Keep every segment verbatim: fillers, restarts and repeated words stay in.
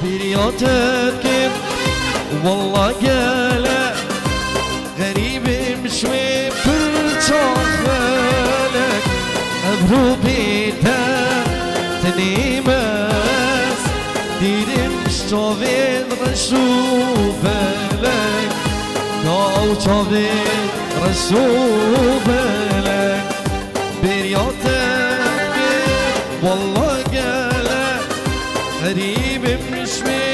برياتك كن والله قالك غريب مشوي برشاخلك أبرو بيتك تنيمس ديرم شوفين رشوفلك داو شوفين رشوفلك برياتك والله قالك غريب مشوي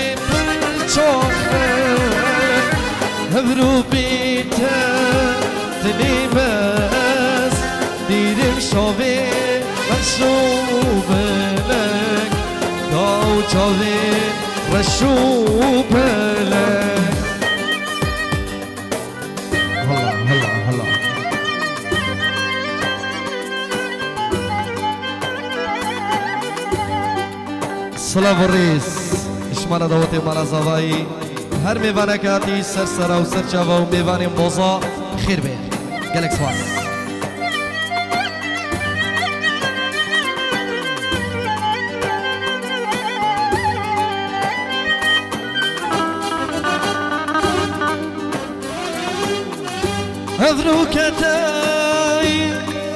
برشاخلك أبرو بيتك تنيمس ديرم شوفين رشوفلك داو شوفين رشوفلك هلا هلا هلا سلام الرئيس اشمانا دوتي مالا زواي هر میوانکاتی سر سرا و سر چاوا و میوانی موزا خیر بیر گلک سواس اذرو کتای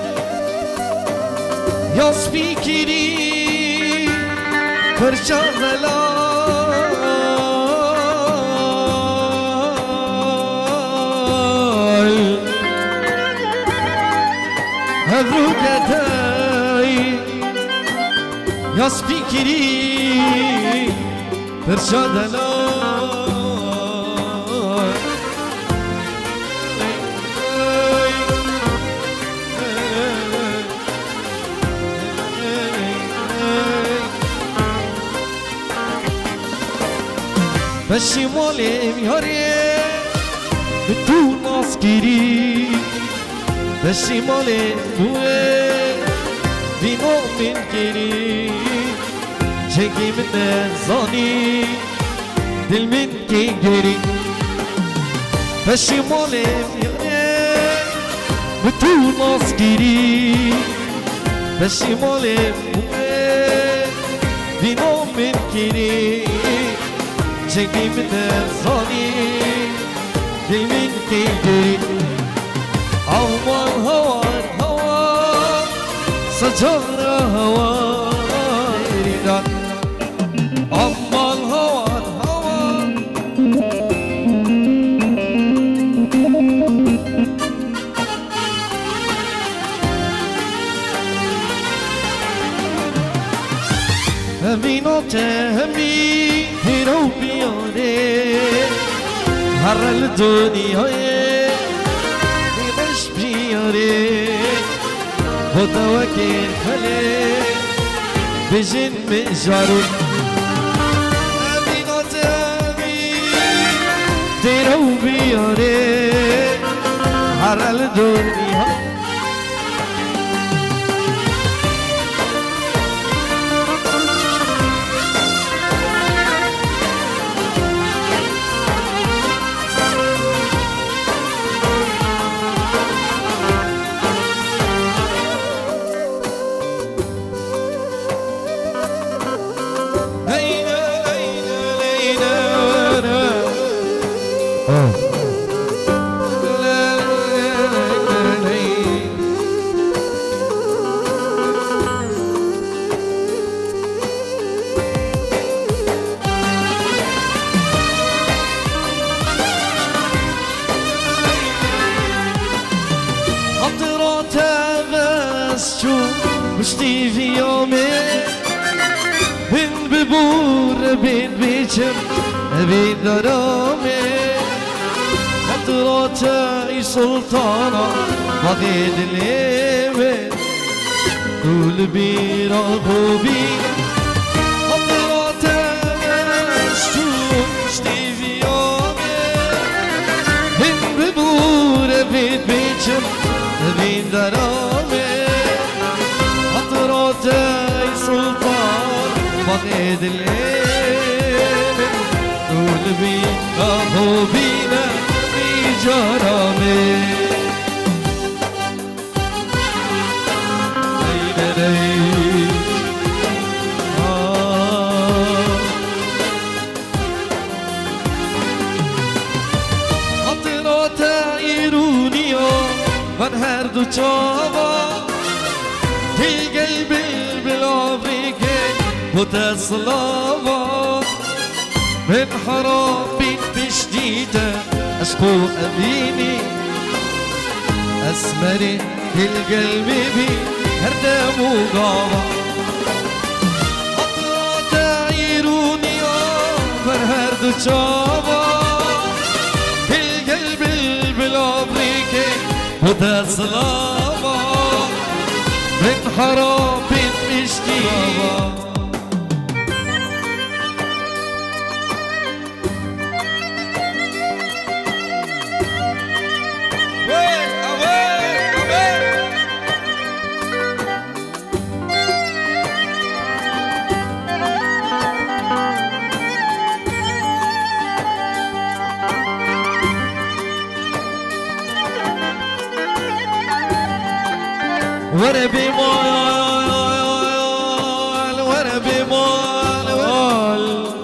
یا سپیکری پرچا غلا اذرو کتای یا سپیکری پرچا غلا بشمالم یاره به تو ناز گیری بشمالم بوه بینو من گیری جگی من نزانی دل من کی گیری بشمالم یاره به تو ناز گیری بشمالم بوه بینو من گیری جگی من زانی گیمین کی گری آوان هوان هوان سجار هوان ریدان آوان هوان هوان همینو تهمی رو بیاره هر دنیای دیمش بیاره خدا وکیل خله بجن مجارون امینات امین رو بیاره هر دنیای مشتی في يومي بين ببور بين بيجم بين درامي خطراتي سلطانة وقيد اليمن طول بيرا خوبي خطراتي مشتی في يومي بين ببور بين بيجم بين درامي خطراتي سلطان وقيد اليمن طول بينا خوبينا في جرامي هر دو چاوا دل قلبي بالافريكي وتصلاوا من حرابي بشديدة أشكو أبيني أسمري القلب بي هردم وقاوة أطلع تعيروني فرهرد وشابا القلب بالأفريكي وتصلاوا من حرابي بشديدة وانا بمال وانا بمال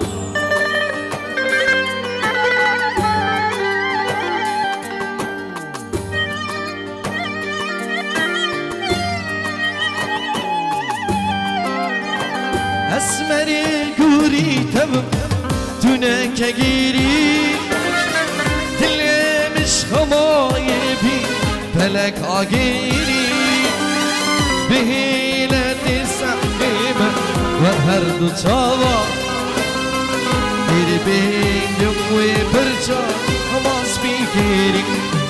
اسمري قوري تبم دونك اجيري دلي مش خمايبي فلك اجيري بهيلة السحيمة وهرد صابا ديري بين يموي برجا خلاص بيكيري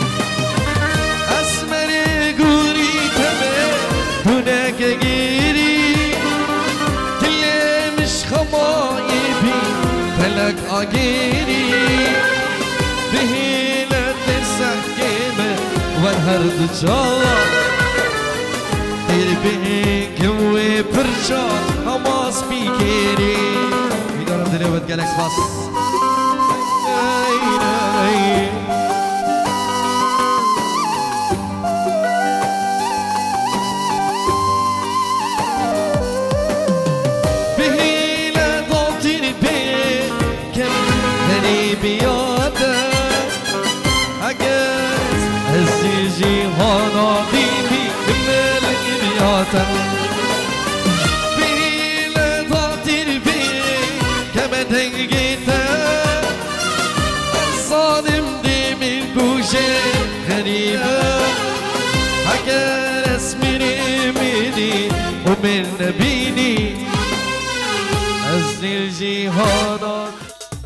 أسمري قوري تمام هناك جيري تلي مش خمايبي فلك أجيري بهيلة السحيمة وهرد صابا بيك وبرشاد خلاص بيكيري يقرب دلوقت قالك خاص بهيلة ضغطي البيت كم هني بياده عجز الزيجي هانا بيبي في لذات البيت كما تنقيته الصادم دي من بوشي غريبة حكى رسمي مني ومن نبيني أزني الجهادات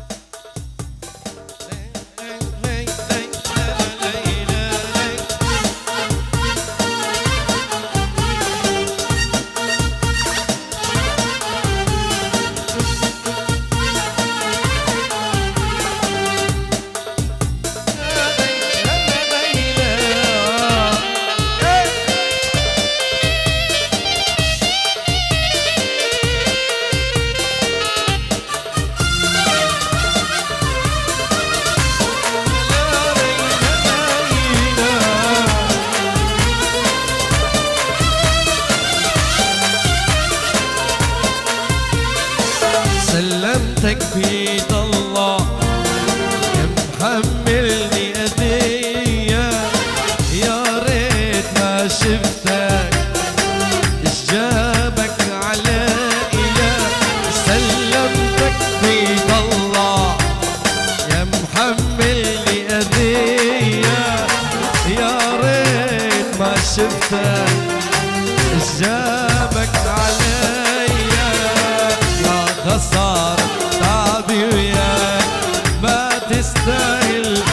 سلمتك بيد الله يا محملني ايديا يا ريت ما شفتك ايش جابك عليا سلمتك بيد الله يا محملني ايديا يا ريت ما شفتك ايش جابك عليا خسارة تعبي وياك ما تستاهل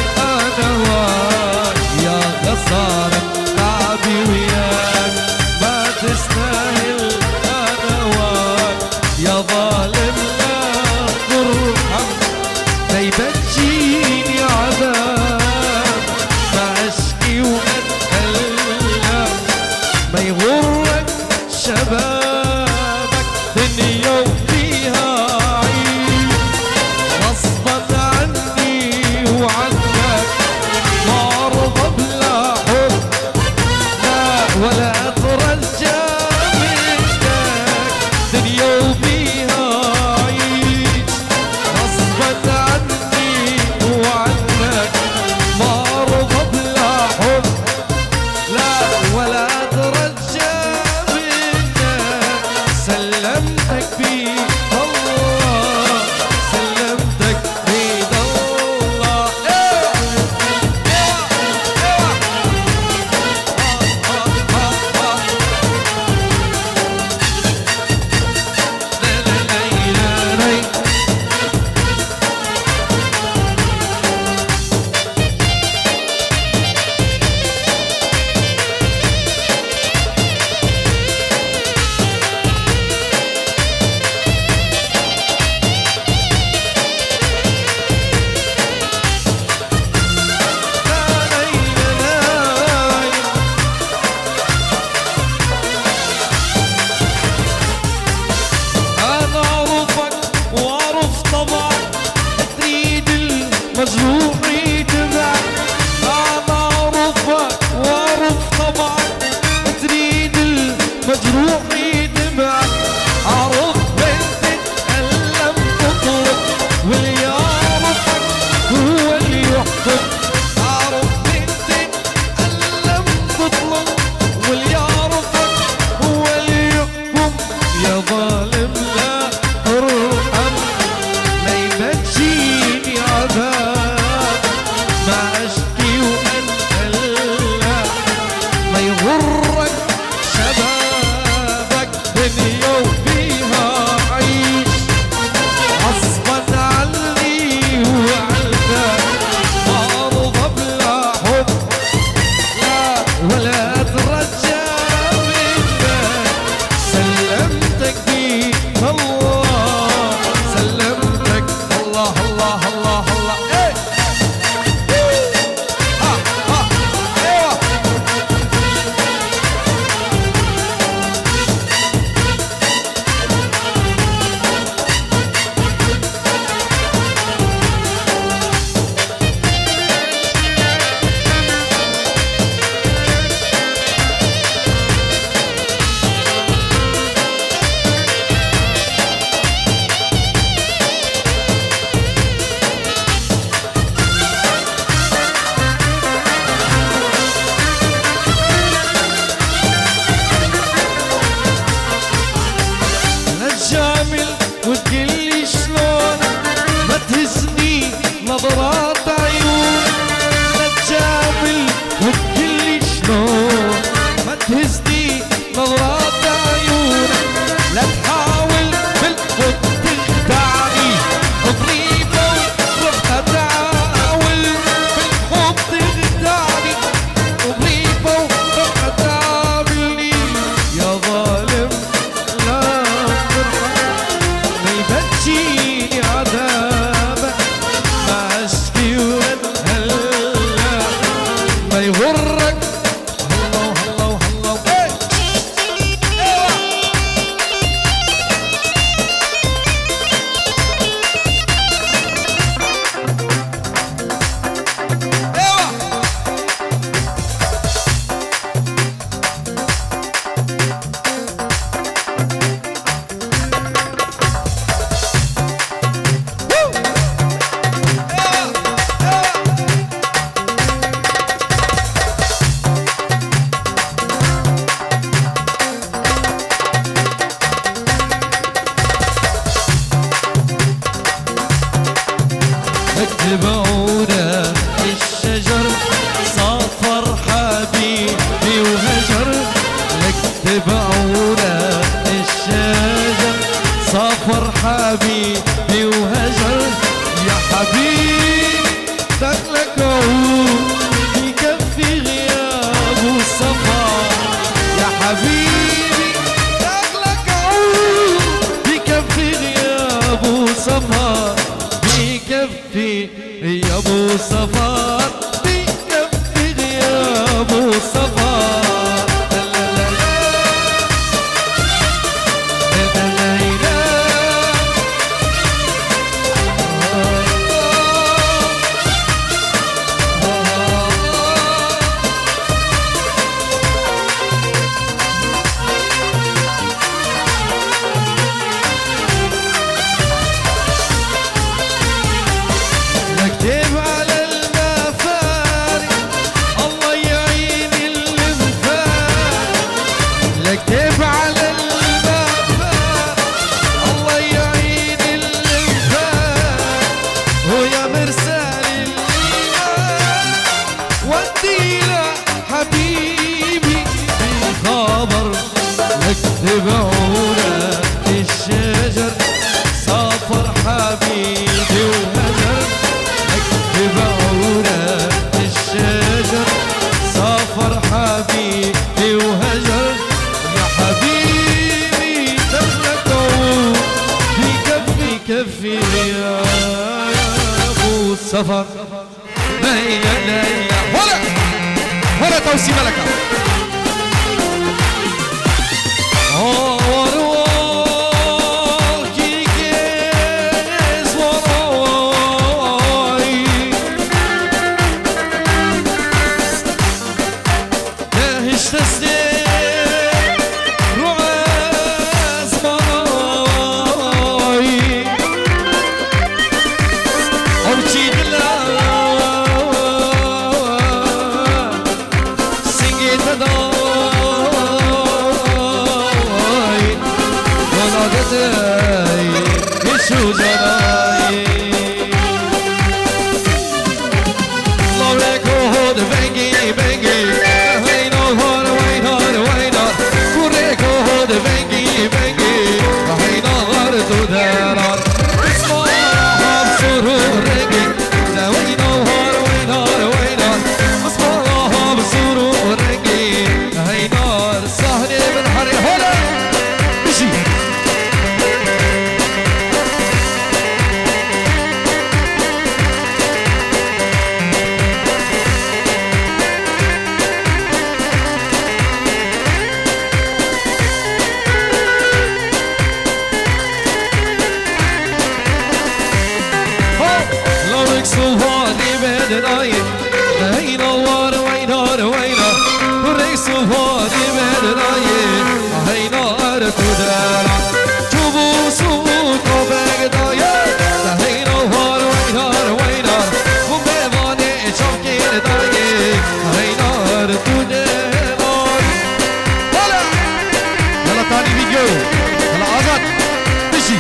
طبعا تريد المجروح يتبع انا اعرفك واعرف طبعا تريد المجروح يتبع اعرف بنت تتألم تطلب واللي يعرفك هو اللي يحكم اعرف بنت تتألم تطلب واللي يعرفك هو اللي يحكم يا ظالم لا ترحم ما يبكيني عذاب ما اشكي واتألم ما يغرك شبابك دنيا وفيها عيش غصبا عني وعنك ما ارضى بلا حب لا ولا اترجى منك سلمتك بيك الله سلمتك الله الله الله الله ايه ها ها ايوه لا تجامل وتقلي شلون ما تهزني نظرات عيون لا تجامل وتقلي شلون ما تهزني نظرات عيون لا تحاول بالحب تخدعني ضريبة وروح اتعاول بالحب تخدعني ضريبة وروح اتعاملني يا ظالم لا ما يبكيني عذابك ما اشكي واتهلا ما يغرك الله الله الله ايه ايوه ايوه اتبعونا الشجر صافر حبيبي وهجر لك تبعونا الشجر صافر حبيبي وهجر يا حبيبي دخلك عود يكفي غياب وصفا يا حبيبي دخلك عود يكفي غياب وصفا بيكفي يا ابو صفار بيكفي يا ابو صفار لا لا لا لا لا لا نكتب على المفارق الله يعين اللي مفارق نكتب على المفارق الله يعين اللي مفارق ويا مرسال الليل ودي له حبيبي بالخبر نكتب عورة الشجر صافر حبيبي وهجر بعورة الشجر صافر حبيبي وهجر يا حبيبي دخلك عود بكفي كفي يا ابو السفر ليلى ليلى ولا ولا توسي ملكة Oh, what a walk he gets. وشي دلا سنجي تداي ونادتي يشو جناي لوريكو هود بنجي بنجي هينو هور وينار وينار كوريكو هود بنجي بنجي هينو هور تدارار اسمعها بسرور رنجي وينو هور وينار وينار اسمعها بسرور رنجي هينار سهلي من حري هولا مشي سوهاني بدناي هين وار وينار وينار وري سوهاني بدناي هين وار تدارا جبو سوق بغداي هين وار وينار وينار وبيواني شوكين داي هين وار تدارا هلا هلا ثاني فيديو هلا آزاد مشي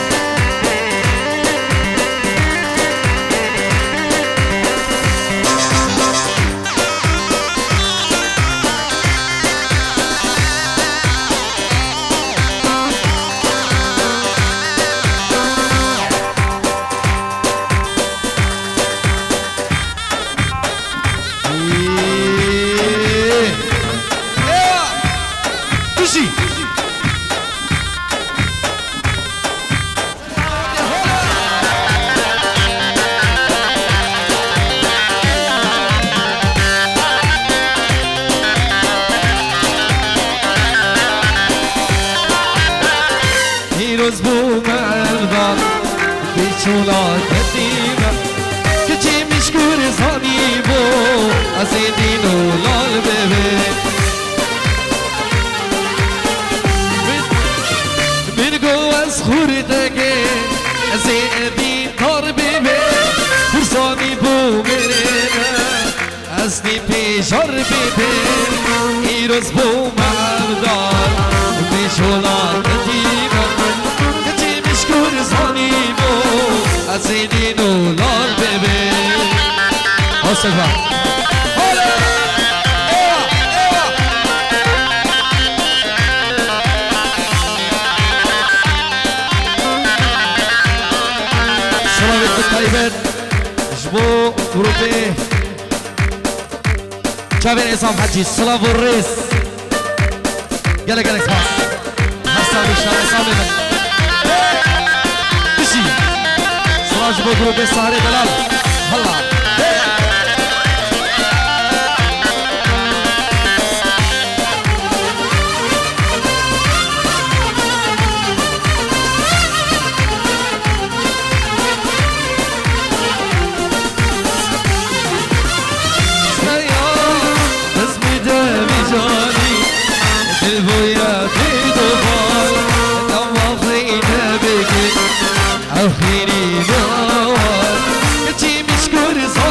روز بو مردان بیچولا قدیمه کچی مشکور زانی بو از دین و لال ببه من گو از خوردگه از دین کار ببه فرسانی بو مرمه از دی پیشار ببه ای روز بو مردان بیچولا قدیمه از دین و لال ببه آسفا هلا ایوا ایوا سلامت طیبت جبو گروپی جاوین اسام حجی سلام و ریس گله گله سپاس حسن بشار اسام من جبو گروپ سهر دلال هلا اسمی دمی جانی دل بویا دیدو بال دم آخینه بگی آخینی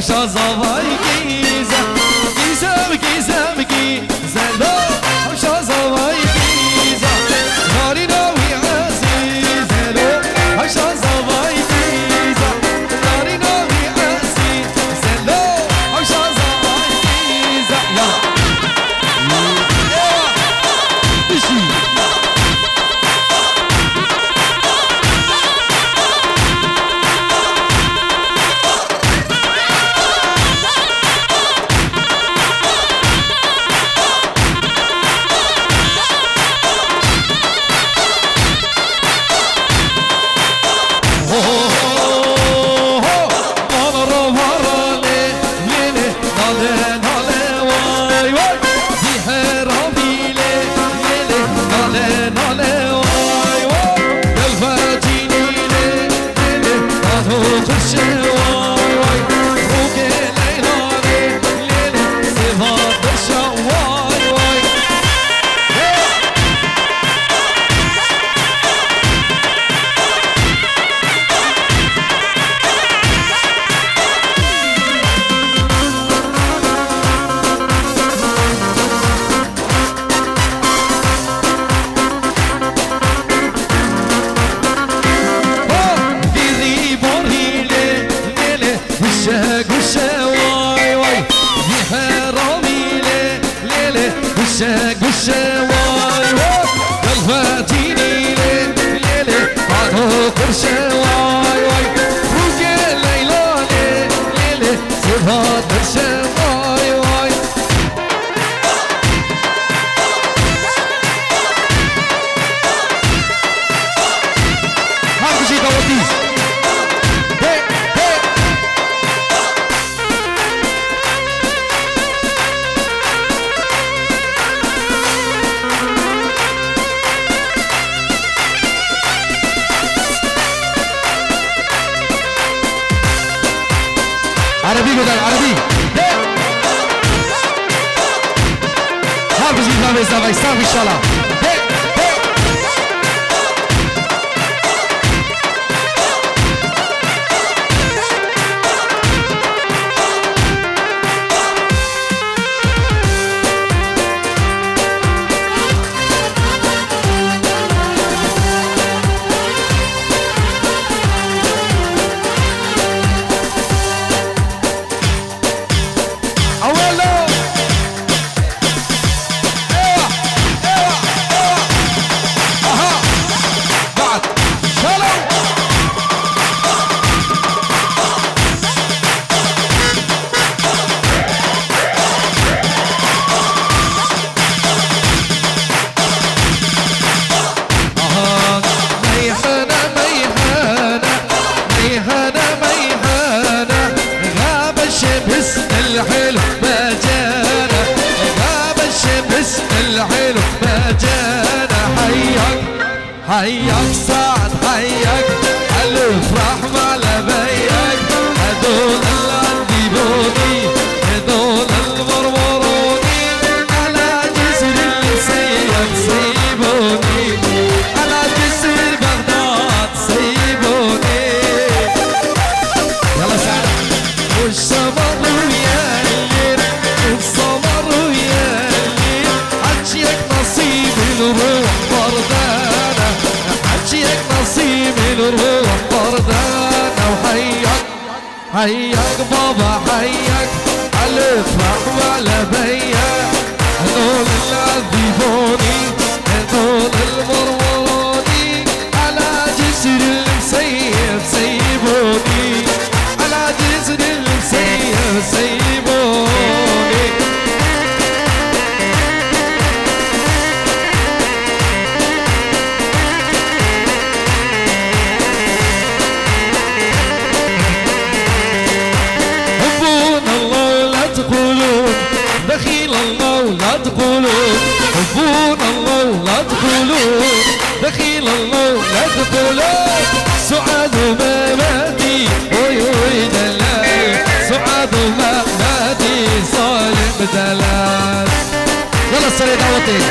حوشا زواي جيزة جيزة جيزة جيزة لو حوشا زواي جيزة ناري ناوي عزيزة لو حوشا زواي جيزة ناري ناوي عزيزة لو حوشا زواي جيزة يلا بشي قشة قشة واي واي قلباتيني ليل ليلي عطو قرشة واي واي روقي ليلى ليل ليلي صفات قرشة واي واي هاك شي دوتيز هي هي عربي قدر عربي حافظ يفهم الزاوية يستاهل إن شاء الله حياك سعد حياك الافراح مع لبيك هدول العذبوني هدول المرمروني على جسر السيب سيبوني على جسر بغداد سيبوني يلا سعد والسمر ويا الليل والسمر ويا الليل عجيك نصيب الروح بردان عجيك نصيب الروح بردانة وحياك حياك بابا حياك الافراح وعلى بيا هدول العذبوني هدول المرمروني على جسر المسيب سيبوني على جسر المسيب سيبوني دخيل الله ولا تقولون حبونا الله ولا تقولون دخيل الله ولا تقولون سعاد وما مادي وي وي دلال سعاد وما مادي صالح دلال يلا السريع دعوتي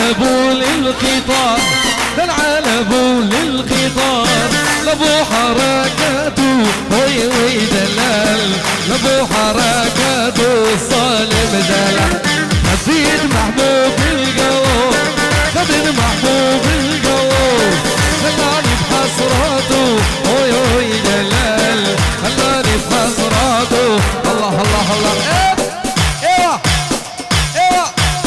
العلب للقطار العلب للقطار لابو حركاته وي وي دلال لابو حركاته الظالم دلال خبير محبوب الجو خبير محبوب الجو خلاني بحسراته وي وي دلال خلاني بحسراته الله الله الله ايه ايوه ايوه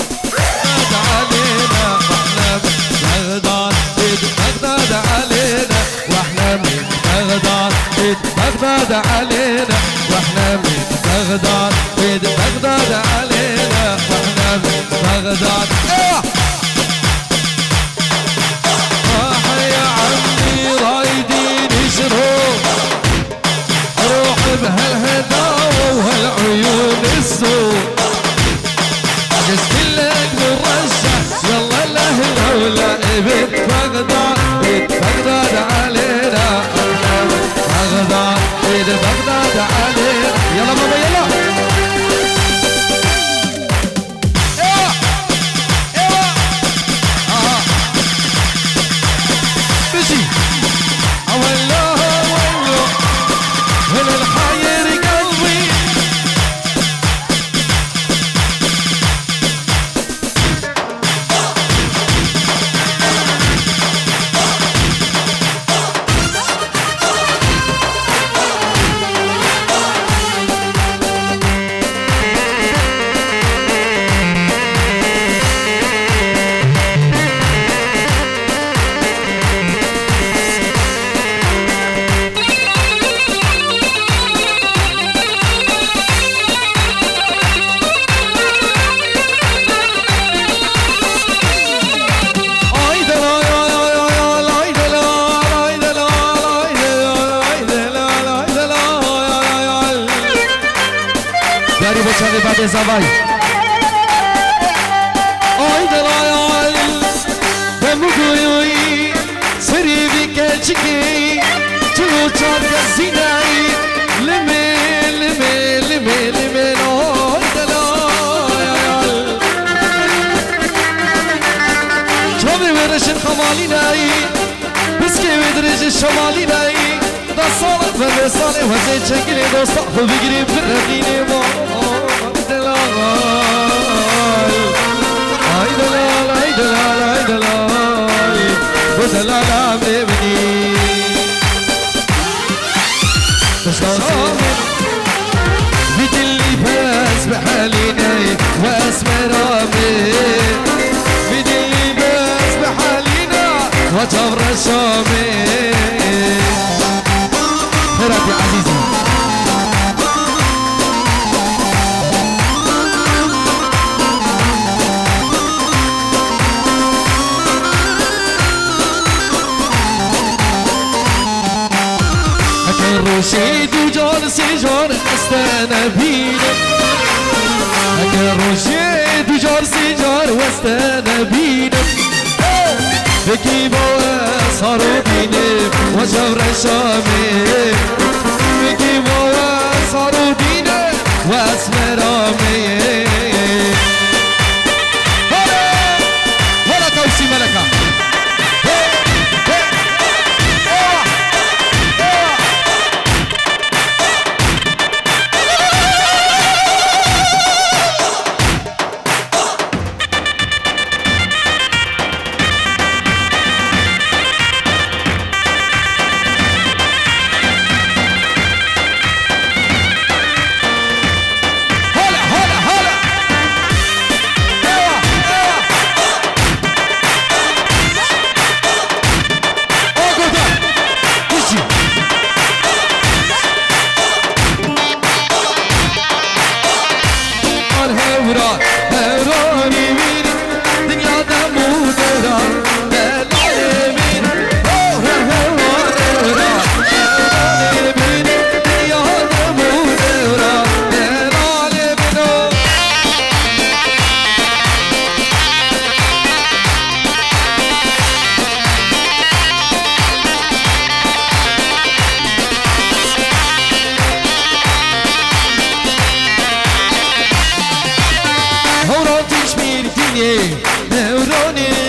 بغداد علينا واحنا من بغداد بغداد علينا واحنا من بغداد بغداد علينا واحنا من بغداد راح يا عمي رايدين يشروا روح بهالهداوة وهالعيون السوق عجزت لك مرشح يلا الاهل ولا بيت بغداد بيت بغداد علينا بغداد بيت بغداد علينا يلا بابا يلا ايوه ايوه اه بشي والله والله هلا الحاير قلبي بعد زواي اي درايال بمقوي سري بك تشكي تلو تشارك الزناي لمي لمي لمي لمي اي درايال شوفي ورش الخمالي ناي بسكي ودرج الشمالي ناي دا صارت بالرسالة وزي شكلي دوستا بقريب الرقيني مو اي دلال اي دلال اي دلال ودلال عمري بني بيت اللي باس بحالينا واسمر امي بيت اللي باس بحالينا وجبر الشامي خيرات يا عزيزي رشيد وجار سجار استنى بينا هكا رشيد وجار سجار واستنى بينا بكي بوا صاروا بينا وجبر الشامي بكي بوا صاروا بينا واسمر امي هلا هلا توسي ملكة نوروني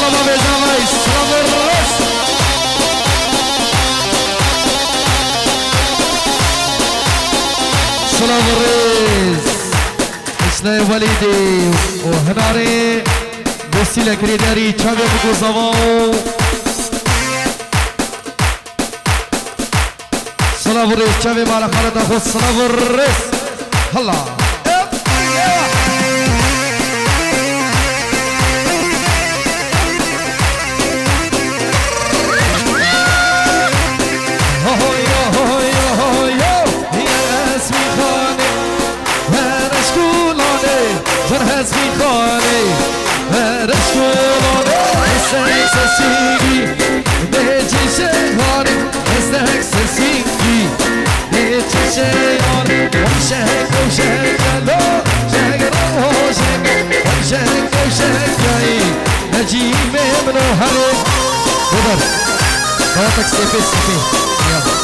يلا بابا زواي سلام الرس سلام الرس اسلام وليدي وهناري بسي لكري داري تشابي بكو زواو سلام الرس تشابي مالا خالد اخو سلام الرس هلا حسبي خالي رشكولوني استك سسيجي بيجي شيخاني استك سسيجي بيجي شيخاني ومشهك وشهك لو شهك روح شهك ومشهك وشهك جاي نجي منو هلك بدر خلاصك سيفي سيفي يلا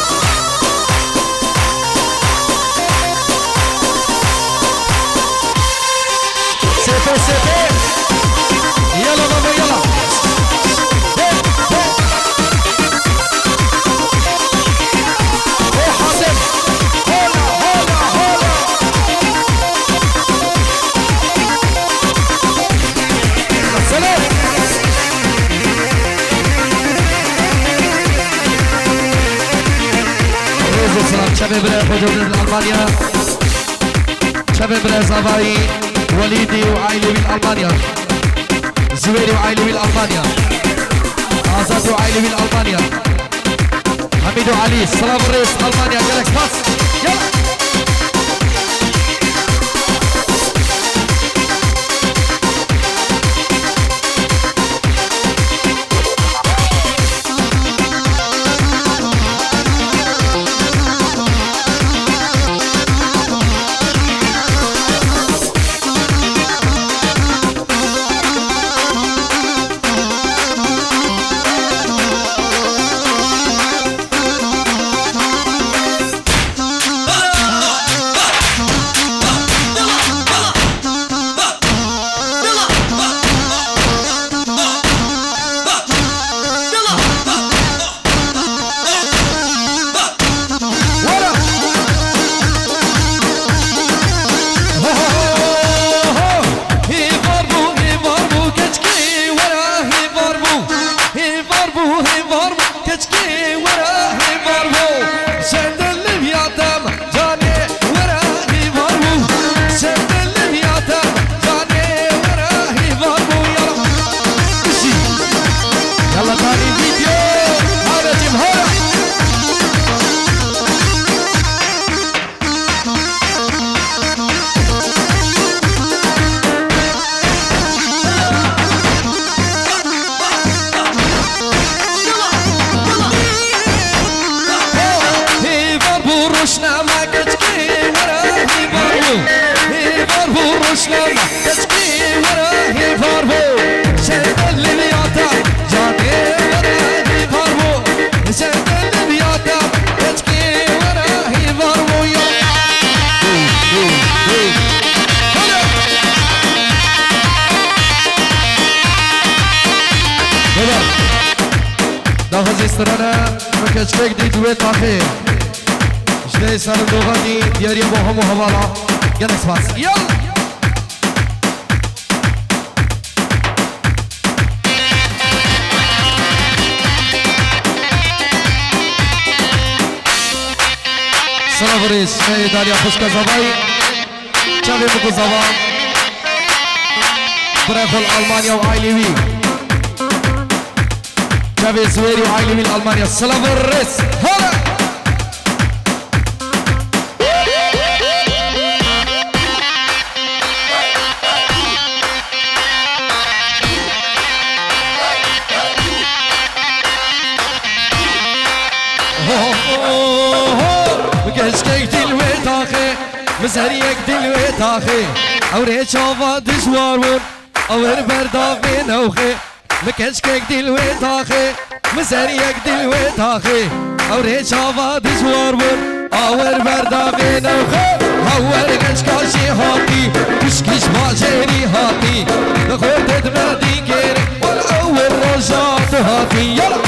سيفي سيفي يلا بابا يلا ايه حاسم هولا هولا هولا سلام ريزو سلام شباب حدود ألمانيا شباب زافاي وليدي وعائلي من ألمانيا زويري وعائلي من ألمانيا آزاد وعائلي من ألمانيا حميد وعلي سلام الرئيس ألمانيا جالكس باس يلا كشفك دي دويت اخير جلي صار دوغاني دياري بوهم وهوالا جلس باس يلا سلام رئيس شاي داريا خشكا زباي شابي مكو زبا بريخل ألمانيا وعائلي شابي زويري وعائلي من ألمانيا سلام الرئيس هلا كشكك دلويت اخي مزهريك دلويت اخي اوري شافا دجوارون اور برداغي نوخي مكشكك دلويت اخي مزهريك دلويت اخي اوري شافا دجوارون اور برداغي نوخي اور كشكاشي هاتي كشكش باجيري هاتي دخورت دمادي كيري والاول هاتي يلا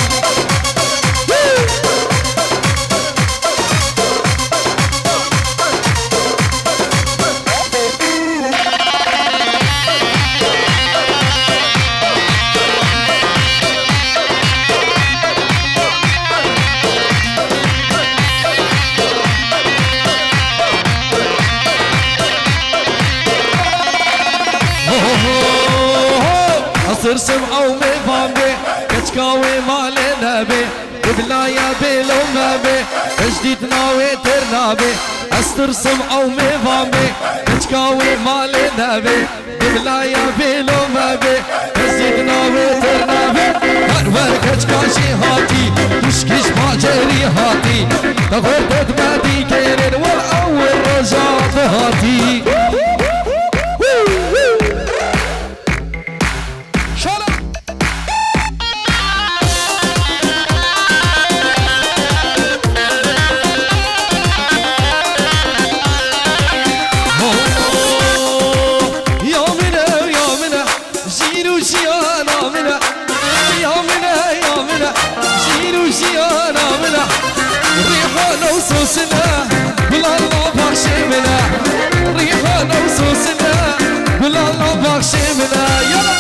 أصر سمعة ومفهم بي كتكاوي مالي نبي بلايا بيلو مبي جديد ناوي ترنابي أستر سمعة ومفهم بي كتكاوي مالي نبي بلايا بيلو مبي جديد ناوي ترنابي هرور كتكاشي هاتي كشكش باجري هاتي تغور تدمدي كيرين والأول رجعت هاتي وصوصنا بلا الله بخشي منا ريحانة وصوصنا بلا الله بخشي منا يلا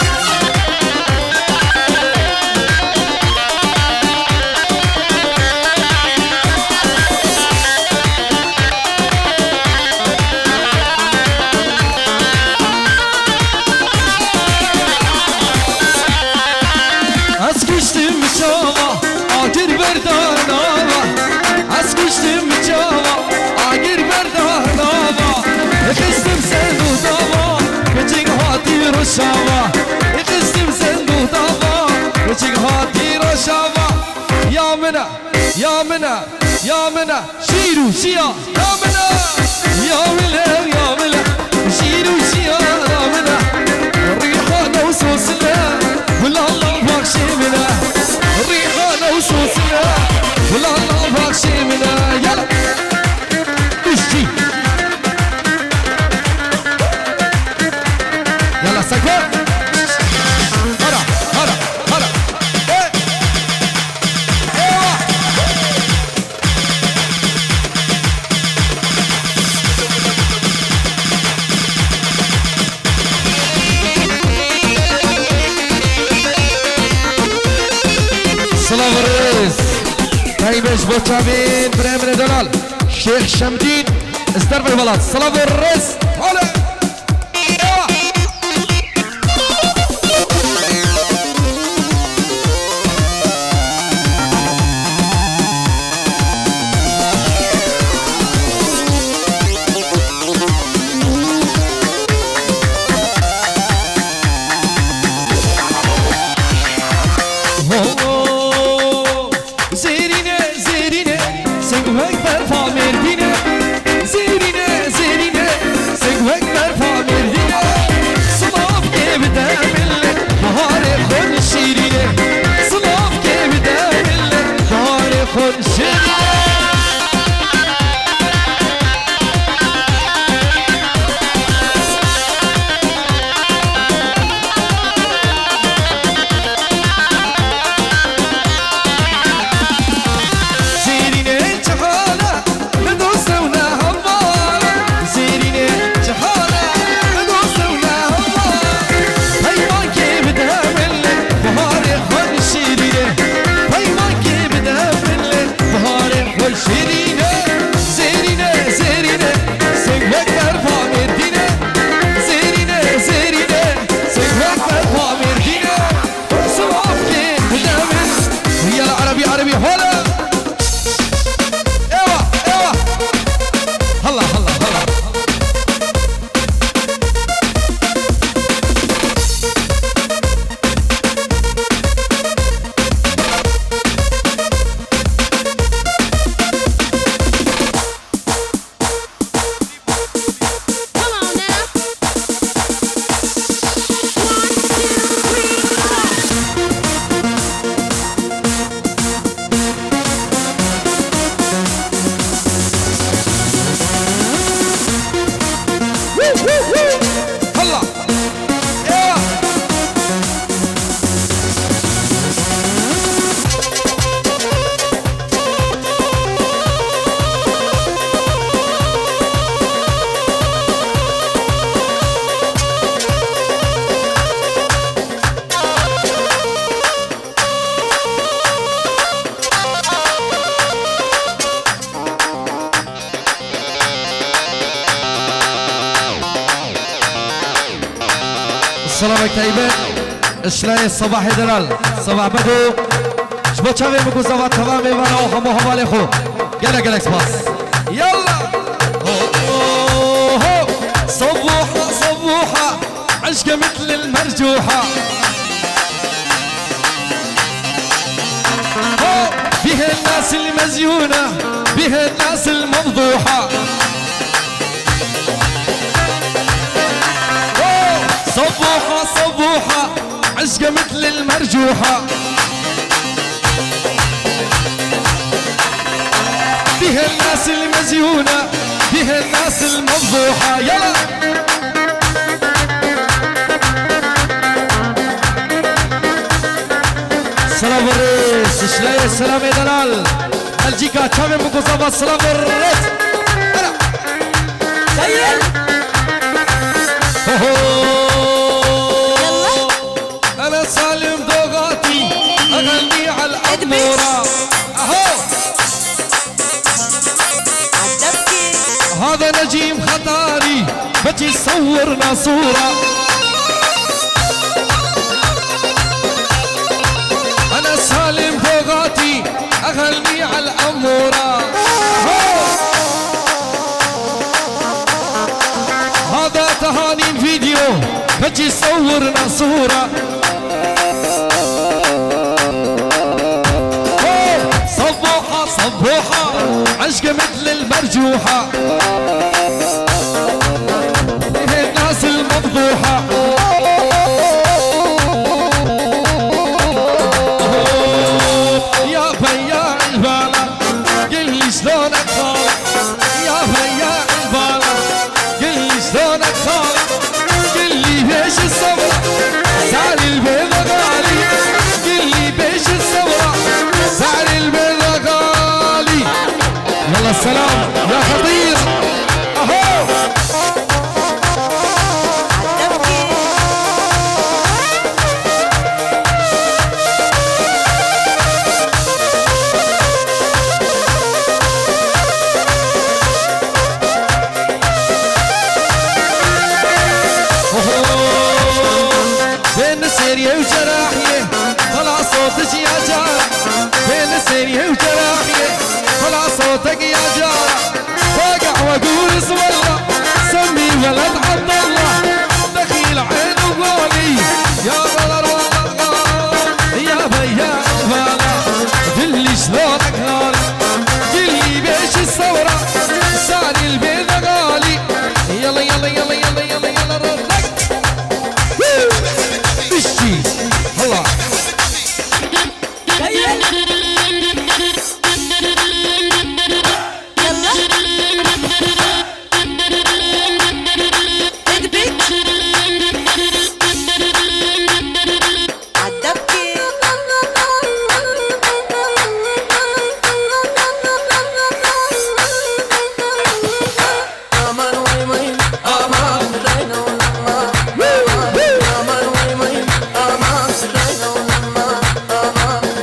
اسكشتم بشامة عاجر بردانا اسكشتم بجاوا عاقر بردهناوا اخستم سندو داوا بجيك هاتي رشاوا اخستم سندو داوا بجيك هاتي رشاوا يا منا يا منا يا منا شيرو شيا يا منا يا منا يا منا شيرو شيا يا منا ريحانة وصوصنا ولا الله بخشي منا ريحانة وصوصنا ولا الله بخشي منا يلا اشتي يلا سكر هرا هرا هرا ايه ايوه سلام الرئيس طيبش بوتامين بريمر دلال شيخ شمدين استرفع البلد سلام الرئيس هلا طيبة اشلاي صباح دلال صباح بدو شبو تشافي مكو صباح تمامي وانا وحمو حوالي خو يلا جالكس باس يلا صبوحة صبوحة عشقة مثل المرجوحة بها الناس المزيونة بها الناس المفضوحة صبوحة صبوحة عشقة مثل المرجوحة بها الناس المزيونة بها الناس المفضوحة يلا سلام الرئيس شلاي السلام يا دلال بلجيكا تشامي مكوزافا سلام الرئيس هلا سيد انا سالم دوغاتي اغني على الاموره اهو هذا نجيم خطاري بجي صورنا صوره انا سالم دوغاتي اغني على الاموره هذا تهاني فيديو بجي صورنا صوره صبوحه صبوحه عشقه مثل المرجوحه هي الناس المفضوحه يا بياع البالة قل لي شلونك خالق يا بياع البالة قل لي شلونك خالق قل لي بيش الصبرة سعر البيضة غالي قل لي بيش الصبرة سعر البيضة غالي يلا السلام يا خطير اهو بين سيريا وجراحية طلع صوتك يا جارة بين سيريا وجراحية طلع صوتك يا جارة واقع واقول اسم الله سمي ولد عبد الله دخيل عين وقولي يا بلر يا بياع البالة قل لي شلونك غالي قل لي بيش الثورة سعر البيضة غالي يلا يلا يلا يلا يلا يلا رفلك الشيء هلا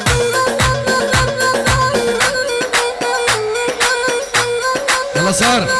يلا صار